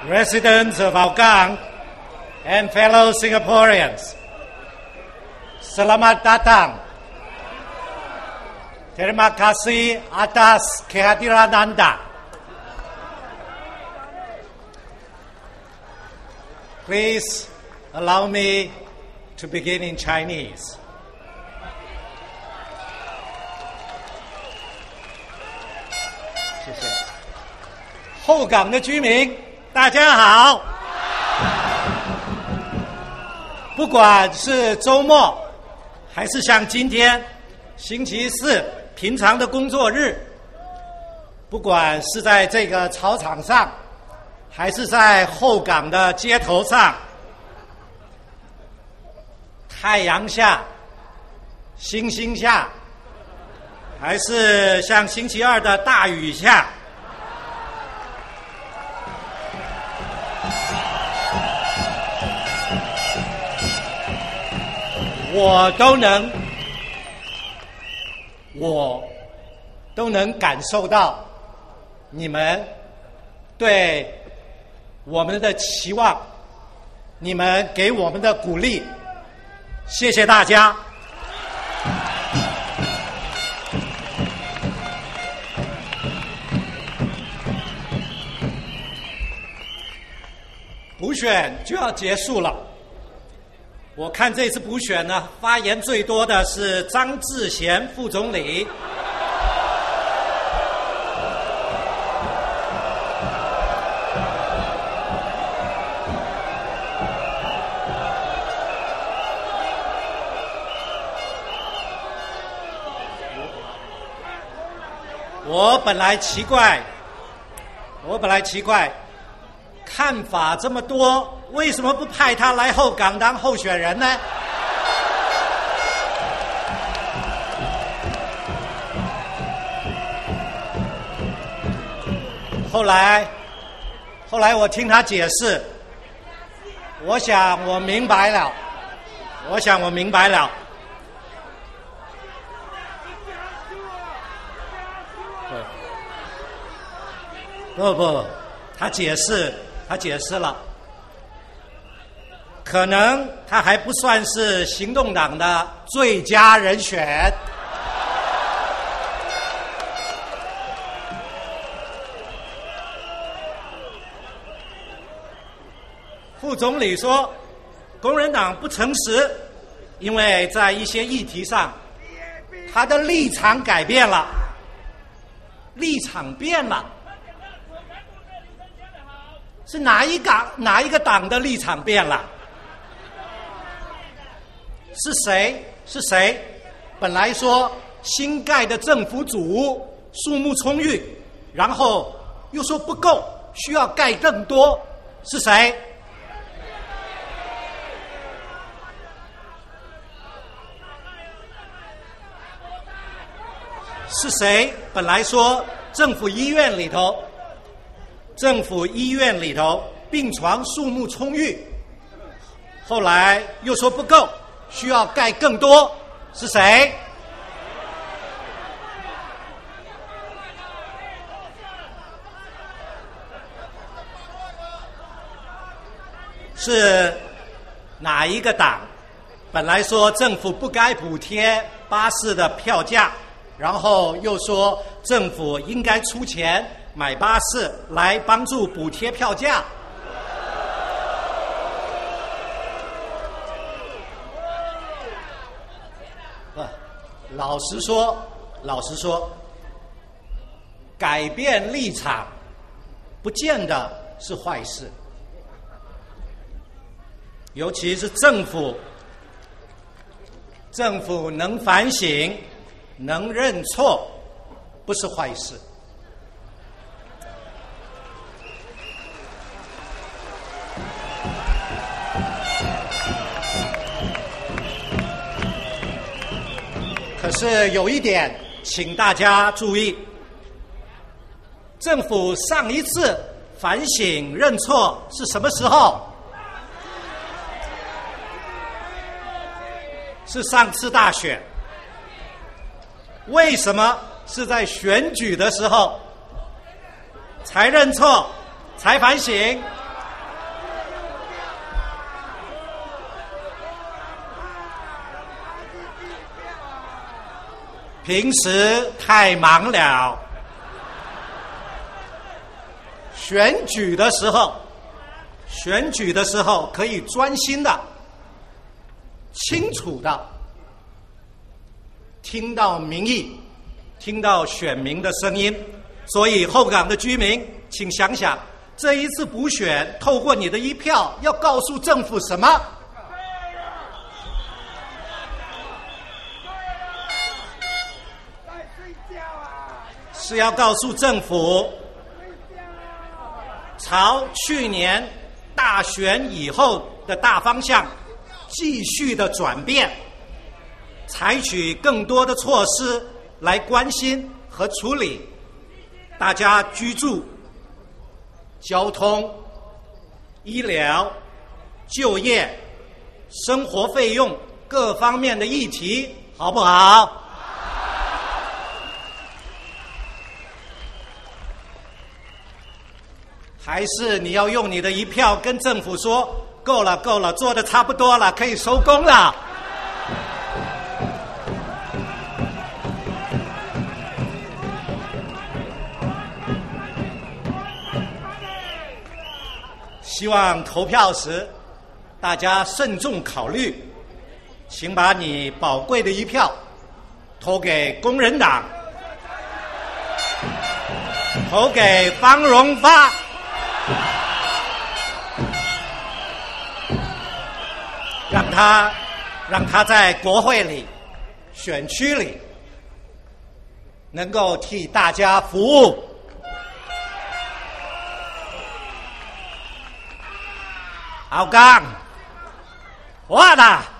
residents of Hougang, and fellow Singaporeans, Selamat datang. Terima kasih atas kehadiran Anda. Please allow me to begin in Chinese. 谢谢。后港的居民，大家好。不管是周末，还是像今天星期四平常的工作日，不管是在这个操场上，还是在后港的街头上，太阳下、星星下，还是像星期二的大雨下，我都能感受到你们对我们的期望，你们给我们的鼓励，谢谢大家。补选就要结束了，我看这次补选呢，发言最多的是张志贤副总理。我本来奇怪，看法这么多，为什么不派他来后港当候选人呢？后来我听他解释，我想我明白了。不，他解释了，可能他还不算是行动党的最佳人选。副总理说，工人党不诚实，因为在一些议题上，他的立场改变了，是哪一个党的立场变了？是谁？本来说新盖的政府组数目充裕，然后又说不够，需要盖更多，是谁？是谁？本来说政府医院里头病床数目充裕，后来又说不够，需要盖更多，是谁？是哪一个党？本来说政府不该补贴巴士的票价，然后又说政府应该出钱买巴士来帮助补贴票价。老实说，改变立场不见得是坏事，尤其是政府能反省，能认错，不是坏事。可是有一点，请大家注意，政府上一次反省认错是什么时候？是上次大选。为什么是在选举的时候才认错、才反省、 平时太忙了，选举的时候可以专心的、清楚的听到民意，听到选民的声音。所以后港的居民，请想想，这一次补选，透过你的一票，要告诉政府什么？是要告诉政府，朝去年大选以后的大方向继续的转变，采取更多的措施来关心和处理大家居住、交通、医疗、就业、生活费用各方面的议题，好不好？还是你要用你的一票跟政府说，够了够了，做得差不多了，可以收工了。希望投票时大家慎重考虑，请把你宝贵的一票投给工人党，投给方荣发，让他在国会里、选区里能够替大家服务。Hougang，活的。